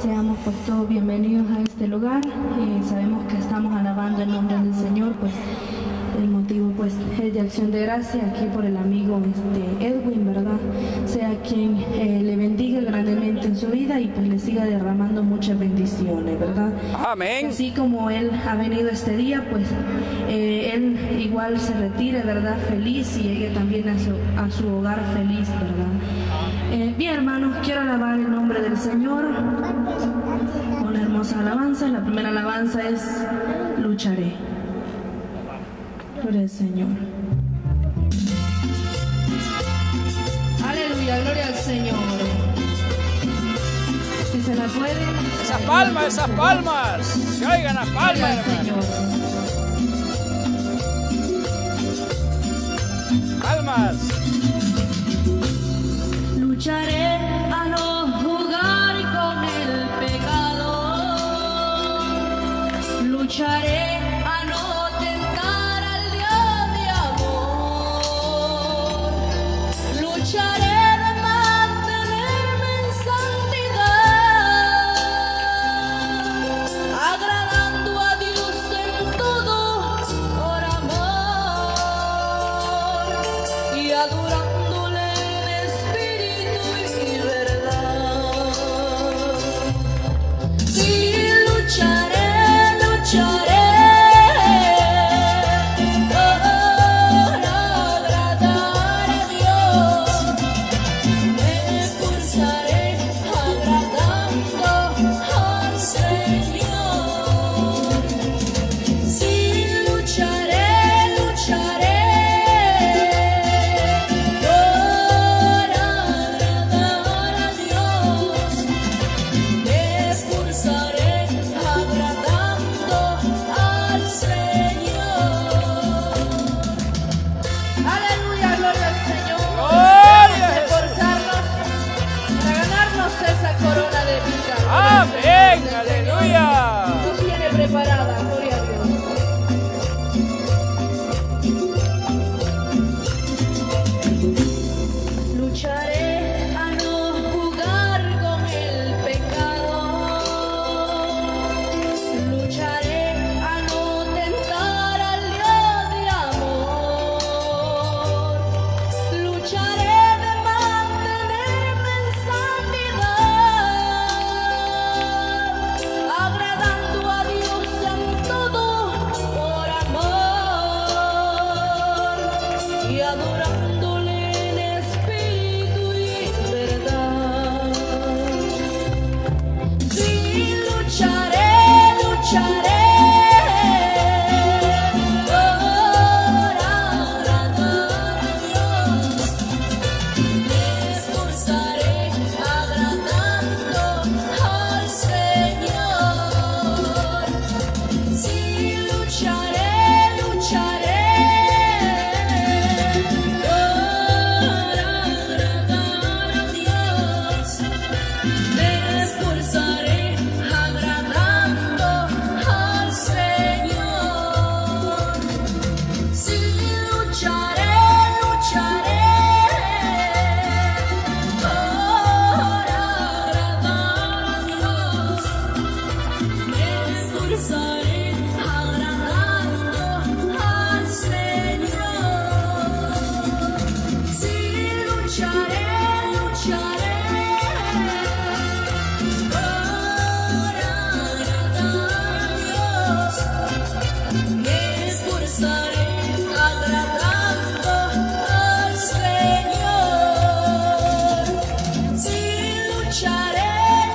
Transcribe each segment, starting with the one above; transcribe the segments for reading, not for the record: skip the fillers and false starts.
Seamos pues todos bienvenidos a este lugar. Sabemos que estamos alabando el nombre del Señor, pues el motivo pues es de acción de gracia aquí por el amigo Edwin, ¿verdad? Sea quien le bendiga grandemente en su vida y pues le siga derramando muchas bendiciones, ¿verdad? Amén. Así como él ha venido este día, pues él igual se retire, ¿verdad? Feliz y llegue también a su hogar feliz, ¿verdad? Bien, hermanos, quiero alabar el nombre del Señor con una hermosa alabanza. La primera alabanza es Lucharé. Gloria al Señor. Aleluya, gloria al Señor. Si se la puede. Esas palmas. Se oigan las palmas, gloria al Señor. Palmas. Lucharé a no jugar con el pecado. Lucharé a no tentar al Dios de amor. Lucharé de mantenerme en santidad, agradando a Dios en todo por amor y adorándole en espíritu y verdad. Sí, lucharé por agradar a Dios. Me esforzaré agradando al Señor. Sí, lucharé por agradar a Dios. Me esforzaré agradando al Señor. Aleluya, gloria al Señor. Gloria. Esforzarnos para ganarnos esa corona de vida. Amén. Aleluya. Nos tiene preparada, gloria a Dios. Lucharé a no jugar con el pecado. Lucharé a no tentar al Dios de amor. Lucharé de mantenerme en santidad, agradando a Dios en todo por amor y adorándole en espíritu y verdad. Sí, lucharé por agradar a Dios. Me esforzaré agradando al Señor. Sí, lucharé por agradar a Dios. Me esforzaré agradando al Señor. Sí, lucharé por agradar a Dios. Me esforzaré agradando al Señor. Sí, lucharé por agradar a Dios. Me esforzaré agradando al Señor. Sí, lucharé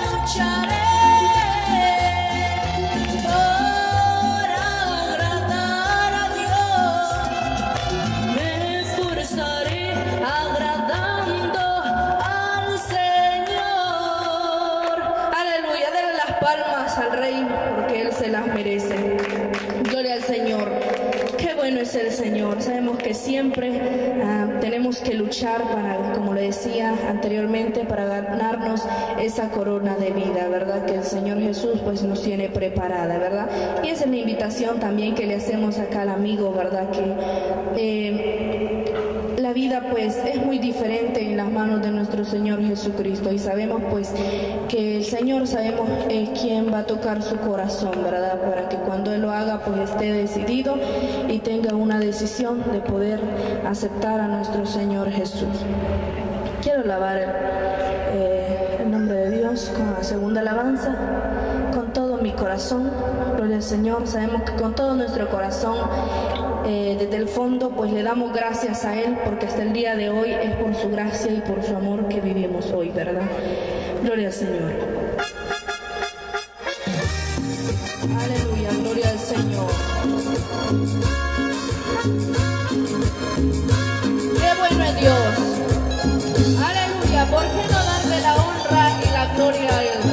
por agradar a Dios. Me esforzaré agradando al Señor. Aleluya, denle las palmas al Rey porque Él se las merece. Gloria al Señor. Qué bueno es el Señor. Sabemos que siempre tenemos que luchar para, como le decía anteriormente, para ganarnos esa corona de vida, ¿verdad? Que el Señor Jesús pues nos tiene preparada, ¿verdad? Y esa es la invitación también que le hacemos acá al amigo, ¿verdad? Que la vida pues es muy diferente en las manos de nuestro Señor Jesucristo, y sabemos pues que el Señor sabemos quién va a tocar su corazón, ¿verdad? Para que cuando Él lo haga pues esté decidido y tenga una decisión de poder aceptar a nuestro Señor Jesús. Quiero alabar el nombre de Dios con la segunda alabanza, con todo mi corazón. Gloria al Señor. Sabemos que con todo nuestro corazón, desde el fondo, pues le damos gracias a Él, porque hasta el día de hoy es por su gracia y por su amor que vivimos hoy, ¿verdad? Gloria al Señor. Aleluya, gloria al Señor. Qué bueno es Dios. Aleluya, ¿por qué no darle la honra y la gloria a Él?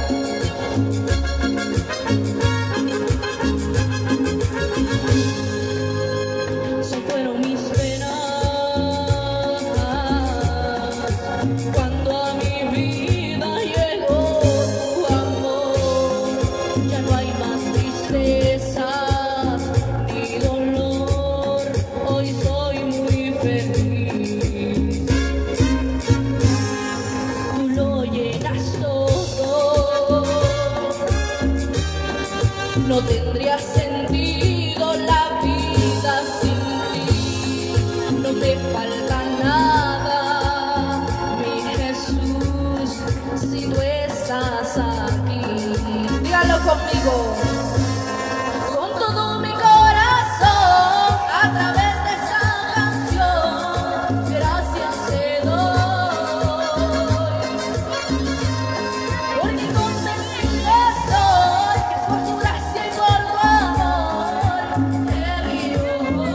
No tendría sentido la vida sin ti, no te falta nada, mi Jesús, si tú estás aquí. Dígalo conmigo. Con todo mi corazón, a través de esta canción, gracias te doy, porque convencido estoy que por tu gracia y por tu amor te vivo.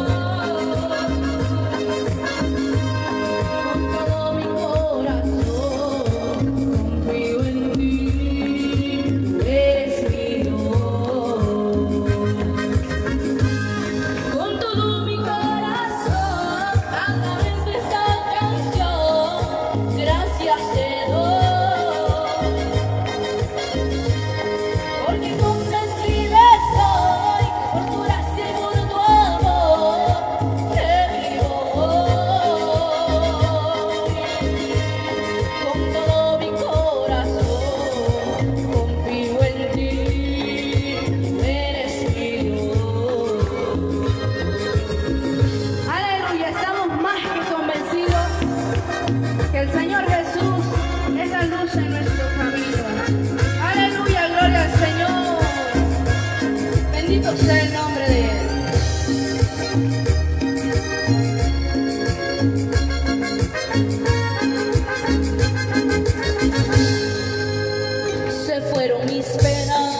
Con todo mi corazón confío en ti, tú eres mi Dios. Con todo mi corazón, a través de esta canción, gracias te doy, porque convencida estoy que por tu gracia y por tu amor te vivo. Con todo mi corazón confío en ti, tú eres mi Dios. Aleluya, estamos más que convencidos que el Señor Jesús es la luz en nuestro camino. Aleluya, gloria al Señor. Bendito sea el nombre de Él. Se fueron mis penas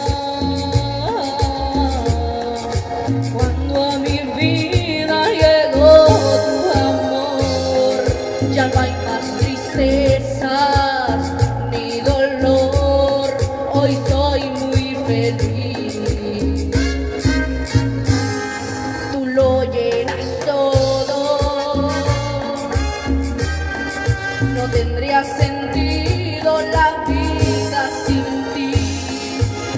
cuando a mi vida llegó tu amor. Ya no hay más tristezas ni dolor, hoy soy muy feliz. Tú lo llenas todo, no tendría sentido la vida sin ti,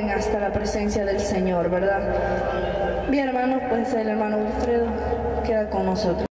lleguen hasta la presencia del Señor, ¿verdad? Bien, hermano, pues el hermano Wilfredo queda con nosotros.